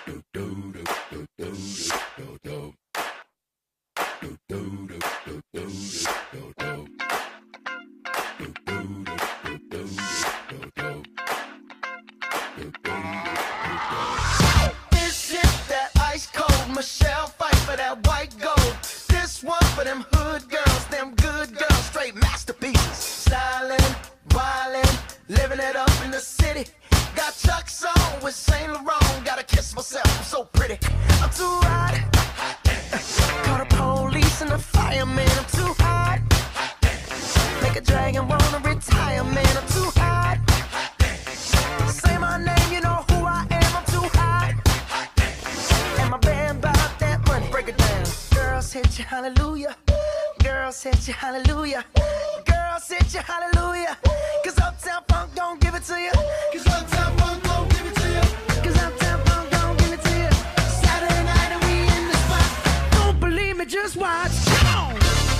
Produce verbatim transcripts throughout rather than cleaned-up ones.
This is that ice cold Michelle fight for that white gold. This one for them hood girls, them good girls, straight masterpieces. Stylin', wildin', living it up in the city. Got Chuck's on with Saint Laurent. Gotta kiss myself, I'm so pretty. I'm too hot. Call the police and the fireman. I'm too hot. Make a dragon wanna retire, man. I'm too hot. Say my name, you know who I am. I'm too hot. And my band bought that money. Break it down. Girls hit you, hallelujah. Girls hit you, hallelujah. Girls hit you, hallelujah. Cause Uptown Funk don't give it to you. Cause Uptown Funk don't give it to you. Cause Uptown Funk don't give it to you. Saturday night and we in the spot. Don't believe me, just watch. Come on.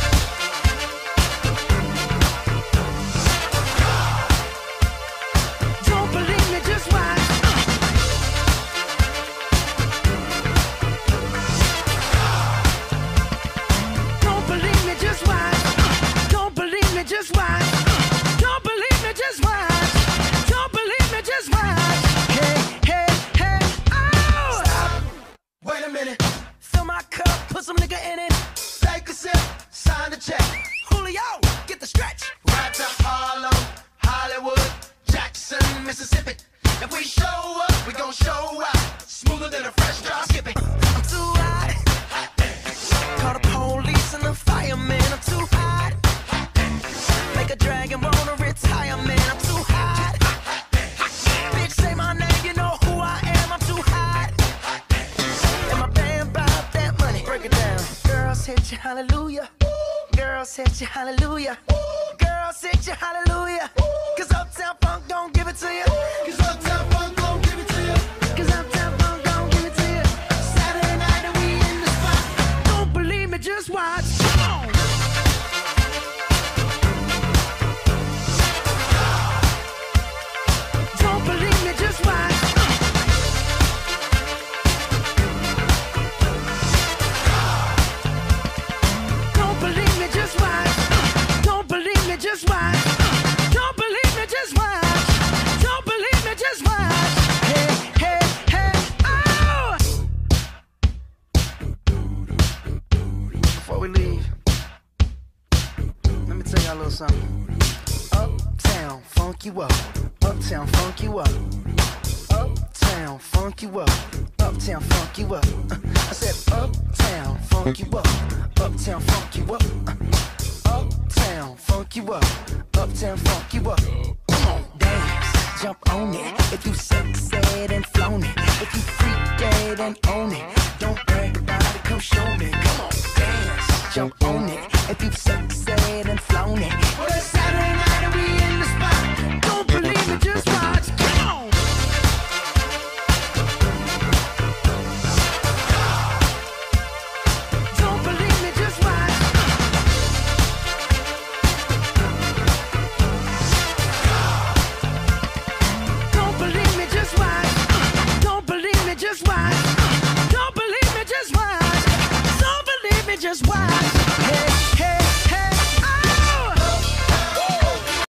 Don't believe me, just watch. Don't believe me, just watch. Don't believe me, just watch. Don't believe me, just watch. Don't believe me, just watch. Hey, hey, hey, oh! Stop. Wait a minute. Fill my cup, put some nigga in it. Take a sip, sign the check. Julio, get the stretch. Right to Harlem, Hollywood, Jackson, Mississippi. If we show up, we gon' show out. Smoother than a fresh drop skipping. I'm too hot. Call the police and the fireman. I'm too hot. Make a dragon wanna retire, man. I'm too hot. Bitch, say my name, you know who I am. I'm too hot. And my band bought that money. Break it down. Girls hit you, hallelujah. Girls hit you, hallelujah. Girls hit you, hallelujah. Cause Uptown Funk don't give it to you. Cause Uptown Funk don't give it to you. Cause Uptown Funk don't give it to you. Saturday night and we in the spot. Don't believe me, just watch. Come on. Don't believe me, just watch. Don't believe me, just watch. Don't believe me, just watch. Don't believe me, just watch. Don't believe me, just watch. Hey, hey, hey, oh! Before we leave, let me tell y'all a little something. Uptown, funk you up. Uptown, funk you up. Uptown, funk you up. Uptown, funk you up. Uh, I said uptown, funk you up. Uptown, funk you up. Uh, uptown, funk you up. Uptown, funk you up. Come on, dance, jump on it. If you sexed and flown it. If you freaked and own it. Don't brag about it, come show me. Come on, dance, jump on it. If you sexed and flown it.